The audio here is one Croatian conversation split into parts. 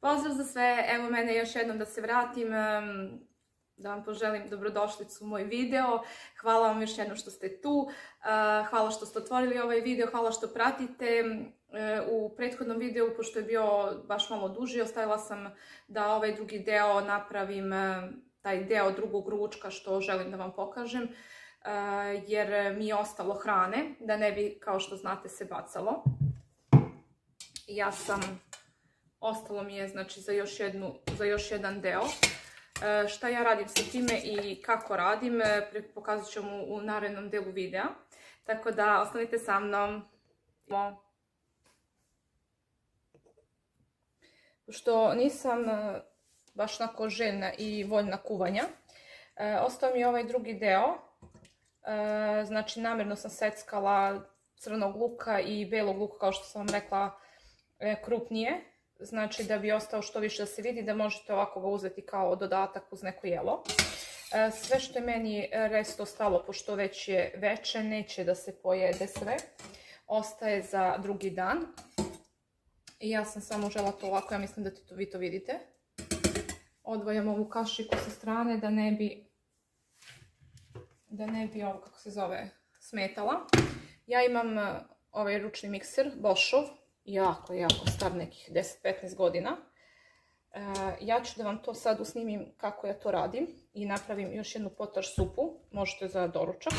Pozdrav za sve, evo mene još jednom da se vratim, da vam poželim dobrodošlicu u moj video. Hvala vam još jednom što ste tu, hvala što ste otvorili ovaj video, hvala što pratite. U prethodnom videu, pošto je bio baš malo duži, ostavila sam da ovaj drugi deo napravim, taj deo drugog ručka što želim da vam pokažem, jer mi je ostalo hrane, da ne bi, kao što znate, se bacalo. Ostalo mi je znači za još jedan deo. Šta ja radim sa time i kako radim, pokazat ću vam u narednom delu videa. Tako da ostanite sa mnom. Pošto nisam baš onako željna i voljna kuvanja, ostao mi je ovaj drugi deo. Znači namjerno sam seckala crnog luka i belog luka, kao što sam vam rekla, krupnije. Znači da bi ostao što više da se vidi, da možete ovako ga uzeti kao dodatak uz neko jelo. Sve što je meni resto ostalo, pošto već je veče, neće da se pojede sve, ostaje za drugi dan. I ja sam samo žela to ovako, ja mislim da vi to vidite. Odvojam ovu kašiku sa strane da ne bi ovo, kako se zove, smetala. Ja imam ovaj ručni mikser, Boschov, jako star, nekih 10-15 godina. Ja ću da vam to sad usnimim kako ja to radim i napravim još jednu potaš supu, možete za doručak.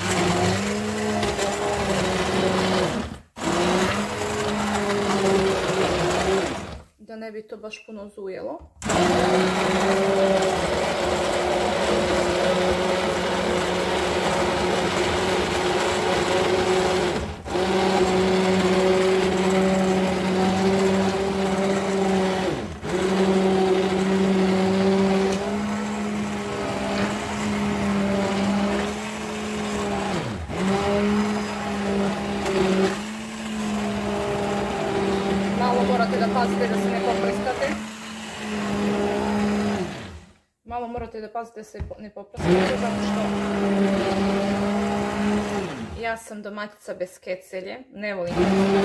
Da ne bi to baš puno zujelo. Morate da pazite da se ne poprskate. Malo morate da pazite da se ne poprskate, zato što ja sam domaćica bez kecelje, ne volim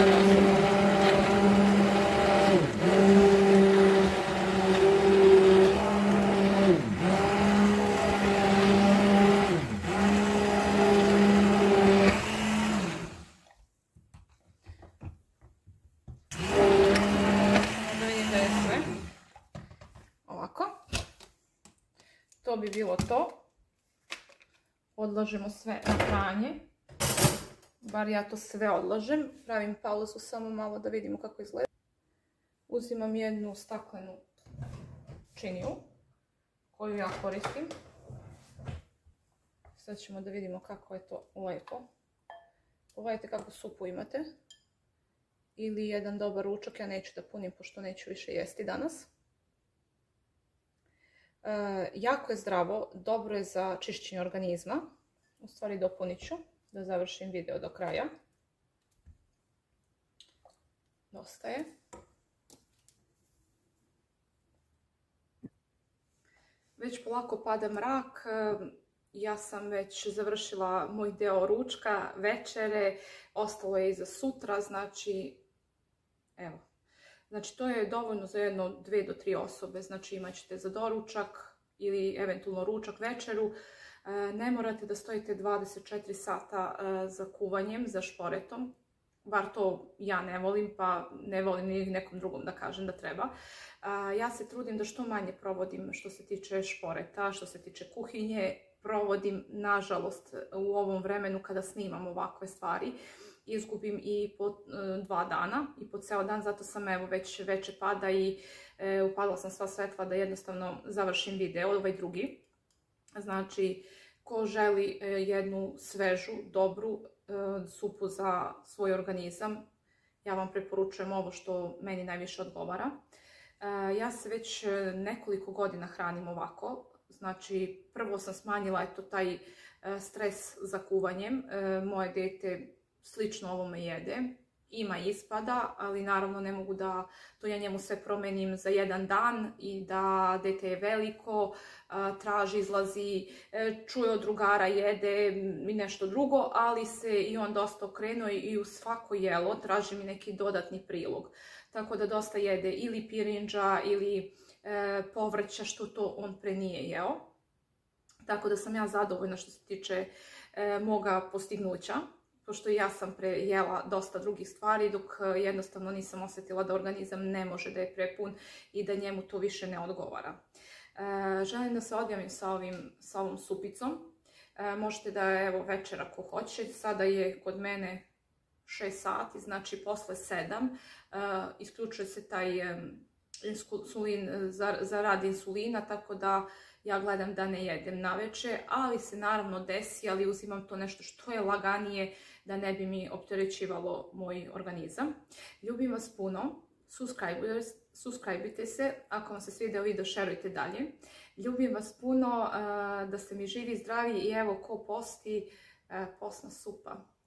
to bi bilo to. Odlažemo sve na pranje. Bar ja to sve odlažem. Pravim pauzu samo malo da vidimo kako izgleda. Uzimam jednu staklenu činiju koju ja koristim. Sad ćemo da vidimo kako je to lepo. Pogledajte kako supu imate. Ili jedan dobar ručak. Ja neću da punim pošto neću više jesti danas. Jako je zdravo, dobro je za čišćenje organizma. U stvari dopunit ću da završim video do kraja. Dosta je. Već polako pada mrak. Ja sam već završila moj deo ručka, večere. Ostalo je i za sutra, znači evo. Znači to je dovoljno za jedno 2 do 3 osobe, znači imat ćete za doručak ili eventualno ručak, večeru. Ne morate da stojite 24 sata za kuvanjem, za šporetom. Bar to ja ne volim, pa ne volim ni nekom drugom da kažem da treba. Ja se trudim da što manje provodim što se tiče šporeta, što se tiče kuhinje. Provodim, nažalost, u ovom vremenu kada snimam ovakve stvari, izgubim i po 2 dana i po ceo dan, zato sam evo već veče pada i upadala sam sva svetla da jednostavno završim video, ovaj drugi. Znači, ko želi jednu svežu, dobru supu za svoj organizam, ja vam preporučujem ovo što meni najviše odgovara. Ja se već nekoliko godina hranim ovako. Znači, prvo sam smanjila taj stres za kuvanjem. Moje dete slično ovome jede. ima ispada, ali naravno ne mogu da to ja njemu sve promenim za jedan dan i da dete je veliko, traži, izlazi, čuje od drugara, jede i nešto drugo, ali se i on dosta okrenuo i u svako jelo traži mi neki dodatni prilog. Tako da dosta jede ili pirinđa ili povrća, što to on pre nije jeo. Tako da sam ja zadovoljna što se tiče moga postignuća, pošto ja sam prejela dosta drugih stvari, dok jednostavno nisam osjetila da organizam ne može da je prepun i da njemu to više ne odgovara. Želim da se odjavim sa ovom supicom. Možete da evo večer ako hoće. Sada je kod mene 6 sati, znači posle 7. Isključuje se taj insulin za rad insulina, tako da ja gledam da ne jedem naveče, ali se naravno desi, ali uzimam to nešto što je laganije da ne bi mi opterećivalo moj organizam. Ljubim vas puno, subscribeujte se, ako vam se svidio video šerujte dalje. Ljubim vas puno, da ste mi živi, zdravi i evo ko posti, postna supa.